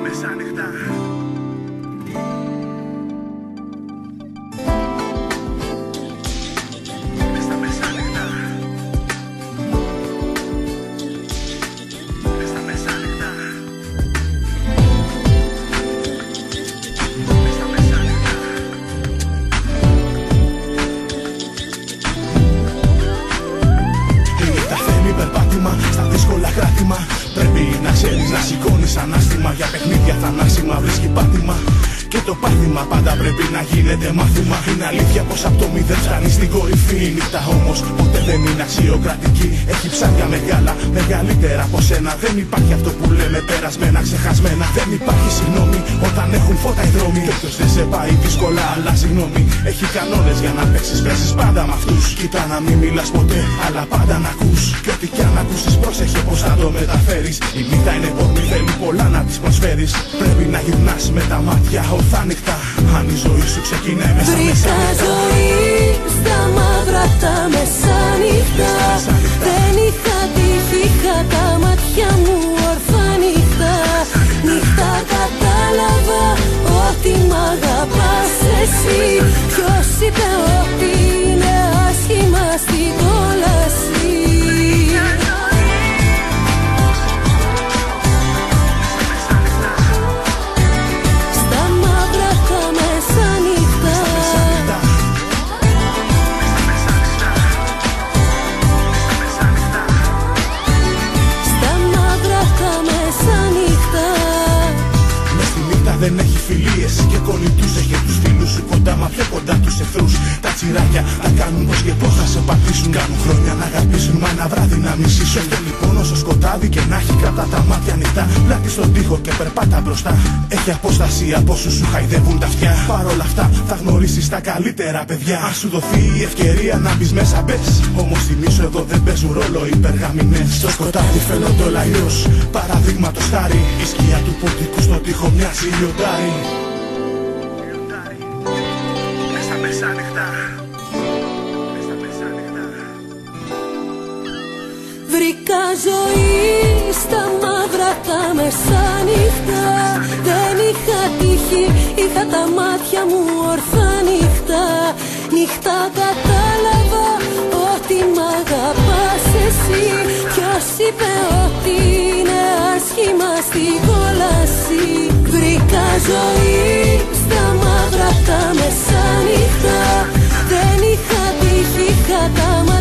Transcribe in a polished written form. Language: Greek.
μεσάνυχτα. Στα δύσκολα κράτημα πρέπει να ξέρεις να σηκώνεις ανάστημα. Για παιχνίδια θανάσιμα βρίσκει πάτημα. Και το πάθημα πάντα πρέπει να γίνεται μάθημα. Είναι αλήθεια πως από το μηδέν φτάνει στην κορυφή. Η νύχτα όμως ποτέ δεν είναι αξιοκρατική. Έχει ψάρια μεγάλα, μεγαλύτερα από σένα. Δεν υπάρχει αυτό που λέμε περασμένα, ξεχασμένα. Δεν υπάρχει συγγνώμη όταν έχουν φώτα οι δρόμοι. Και όποιος δεν σε πάει δύσκολα, αλλά συγγνώμη. Έχει κανόνες για να παίξεις, παίζεις πάντα με αυτούς. Κοίτα να μην μιλάς ποτέ, αλλά πάντα να ακούς. Και ό,τι κι αν ακούσεις, πρόσεχε πως θα το μεταφέρεις. Η νύχτα είναι πόρνη, θέλει πολλά να της προσφέρεις. Πρέπει να γυρνάς με τα μάτια ορθά νυχτά. Αν η ζωή σου ξεκινάει μέσα βρήκα ζωή στα μαύρα τα μεσάνυχτα. Δεν είχα τύχη, είχα τα μάτια μου ορθά νυχτά. Νυχτά κατάλαβα ότι μ' αγαπάς εσύ. Ποιος είπε ότι είναι άσχημα στην κόλαση. Δεν έχει φιλίες και κολλητούς, έχει τους φίλους σου κοντά, μα πιο κοντά τους εχθρούς. Τα τσιράκια τα κάνουν πως και πως θα σε πατήσουν. Κάνουν χρόνια να αγαπήσουν, μα ένα βράδυ να μισήσουν. Αυτό λοιπόν όσο σκοτάδι και να έχει, κρατά τα μάτια ανοιχτά. Πλάτη στον τοίχο και περπάτα μπροστά. Έχει αποστασία από όσους σου χαϊδεύουν τα αυτιά. Παρ' όλα αυτά θα γνωρίσεις τα καλύτερα παιδιά. Αν σου δοθεί η ευκαιρία να μπεις μέσα, μπες. Όμως θυμίσου εδώ δεν παίζουν ρόλο οι περγαμηνές. Στο σκοτάδι φαίνονται όλα αλλιώς. Παραδείγματος χάρη, η σκιά του ποντικού στον τοίχο μοιάζει λιοντάρι. Μες στα μεσάνυχτα. Βρήκα ζωή στα μαύρα τα μεσάνυχτα. Δεν είχα τύχη, είχα τα μάτια μου ορθά νυχτά. Νυχτά κατάλαβα ότι μ' αγαπάς εσύ. Ποιος είπε ότι είναι άσχημα στην κόλαση. Βρήκα ζωή στα μαύρα τα μεσάνυχτα. Δεν είχα τύχη, είχα τα μάτια